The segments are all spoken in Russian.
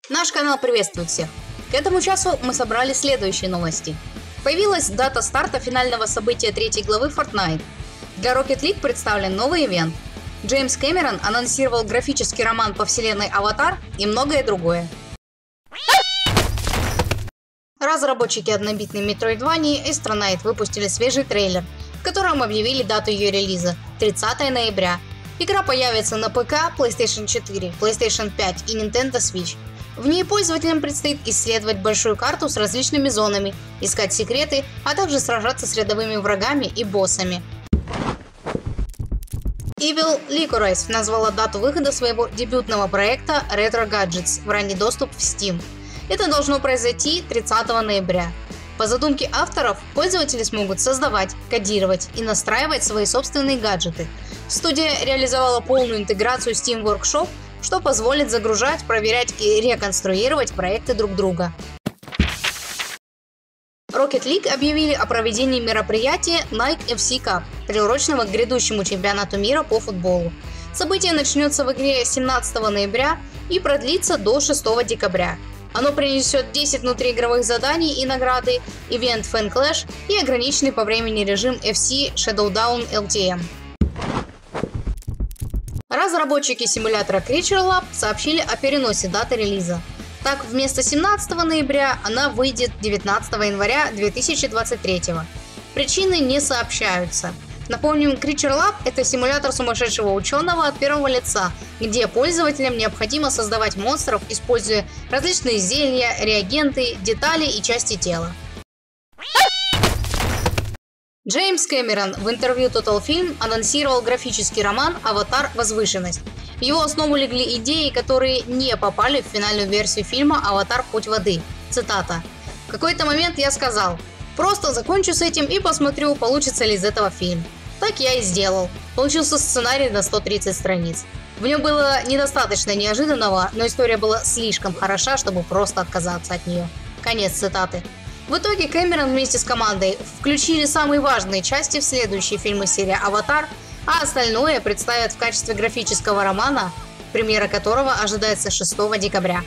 Наш канал приветствует всех. К этому часу мы собрали следующие новости. Появилась дата старта финального события третьей главы Fortnite. Для Rocket League представлен новый ивент. Джеймс Кэмерон анонсировал графический роман по вселенной Аватар и многое другое. Разработчики однобитной Metroidvania Astroneer выпустили свежий трейлер, в котором объявили дату ее релиза – 30 ноября. Игра появится на ПК, PlayStation 4, PlayStation 5 и Nintendo Switch. В ней пользователям предстоит исследовать большую карту с различными зонами, искать секреты, а также сражаться с рядовыми врагами и боссами. Evil Licorice назвала дату выхода своего дебютного проекта Retro Gadgets в ранний доступ в Steam. Это должно произойти 30 ноября. По задумке авторов, пользователи смогут создавать, кодировать и настраивать свои собственные гаджеты. Студия реализовала полную интеграцию Steam Workshop, что позволит загружать, проверять и реконструировать проекты друг друга. Rocket League объявили о проведении мероприятия Nike FC Cup, приуроченного к грядущему чемпионату мира по футболу. Событие начнется в игре 17 ноября и продлится до 6 декабря. Оно принесет 10 внутриигровых заданий и награды, ивент Fan Clash и ограниченный по времени режим FC Shadowdown LTM. Разработчики симулятора Creature Lab сообщили о переносе даты релиза. Так, вместо 17 ноября она выйдет 19 января 2023. Причины не сообщаются. Напомним, Creature Lab – это симулятор сумасшедшего ученого от первого лица, где пользователям необходимо создавать монстров, используя различные зелья, реагенты, детали и части тела. Джеймс Кэмерон в интервью Total Film анонсировал графический роман «Аватар. Возвышенность». В его основу легли идеи, которые не попали в финальную версию фильма «Аватар. Путь воды». Цитата. «В какой-то момент я сказал, просто закончу с этим и посмотрю, получится ли из этого фильм. Так я и сделал. Получился сценарий на 130 страниц. В нем было недостаточно неожиданного, но история была слишком хороша, чтобы просто отказаться от нее». Конец цитаты. В итоге Кэмерон вместе с командой включили самые важные части в следующие фильмы серии «Аватар», а остальное представят в качестве графического романа, премьера которого ожидается 6 декабря.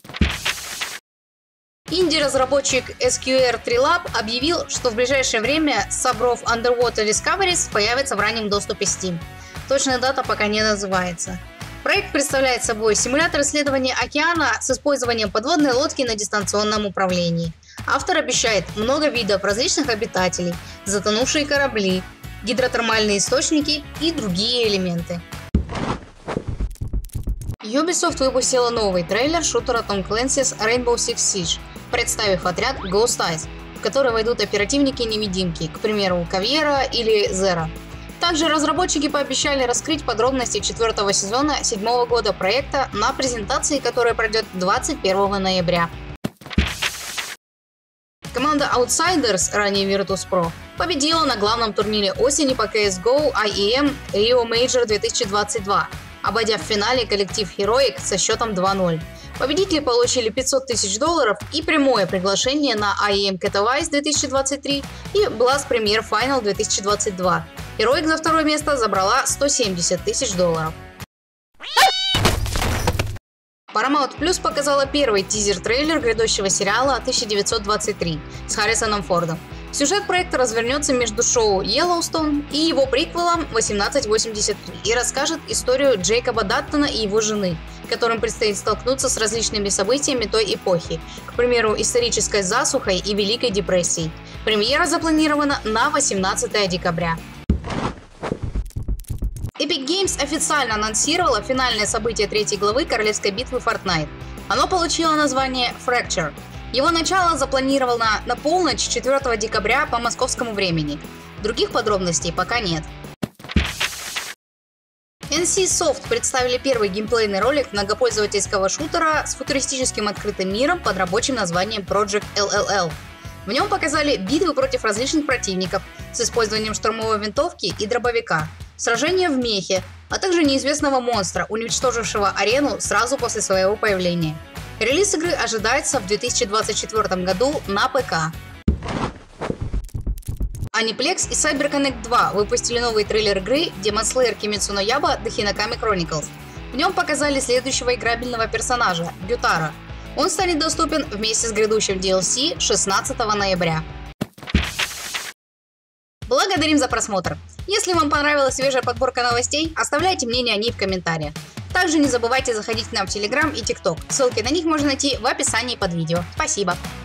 Инди-разработчик SQR3 Lab объявил, что в ближайшее время Sabrov Underwater Discoveries появится в раннем доступе Steam. Точная дата пока не называется. Проект представляет собой симулятор исследования океана с использованием подводной лодки на дистанционном управлении. Автор обещает много видов различных обитателей, затонувшие корабли, гидротермальные источники и другие элементы. Ubisoft выпустила новый трейлер шутера Tom Clancy's Rainbow Six Siege, представив отряд Ghost Eyes, в который войдут оперативники-невидимки, к примеру, Кавьера или Зера. Также разработчики пообещали раскрыть подробности 4-го сезона 7-го года проекта на презентации, которая пройдет 21 ноября. Команда Outsiders, ранее Virtus.pro, победила на главном турнире осени по CSGO IEM Rio Major 2022, обойдя в финале коллектив Heroic со счетом 2-0. Победители получили $500 тысяч и прямое приглашение на IEM Katowice 2023 и Blast Premier Final 2022. Heroic за второе место забрала $170 тысяч. Paramount Plus показала первый тизер-трейлер грядущего сериала 1923 с Харрисоном Фордом. Сюжет проекта развернется между шоу Yellowstone и его приквелом 1883 и расскажет историю Джейкоба Даттона и его жены, которым предстоит столкнуться с различными событиями той эпохи, к примеру, исторической засухой и Великой депрессией. Премьера запланирована на 18 декабря. Epic Games официально анонсировала финальное событие третьей главы Королевской битвы Fortnite. Оно получило название Fracture. Его начало запланировано на полночь 4 декабря по московскому времени. Других подробностей пока нет. NCSoft представили первый геймплейный ролик многопользовательского шутера с футуристическим открытым миром под рабочим названием Project LLL. В нем показали битвы против различных противников с использованием штурмовой винтовки и дробовика, сражения в мехе, а также неизвестного монстра, уничтожившего арену сразу после своего появления. Релиз игры ожидается в 2024 году на ПК. Aniplex и CyberConnect 2 выпустили новый трейлер игры Demon Slayer Kimetsu no Yaiba The Hinokami Chronicles. В нем показали следующего играбельного персонажа – Гютара. Он станет доступен вместе с грядущим DLC 16 ноября. Благодарим за просмотр! Если вам понравилась свежая подборка новостей, оставляйте мнение о ней в комментариях. Также не забывайте заходить к нам в Telegram и TikTok. Ссылки на них можно найти в описании под видео. Спасибо!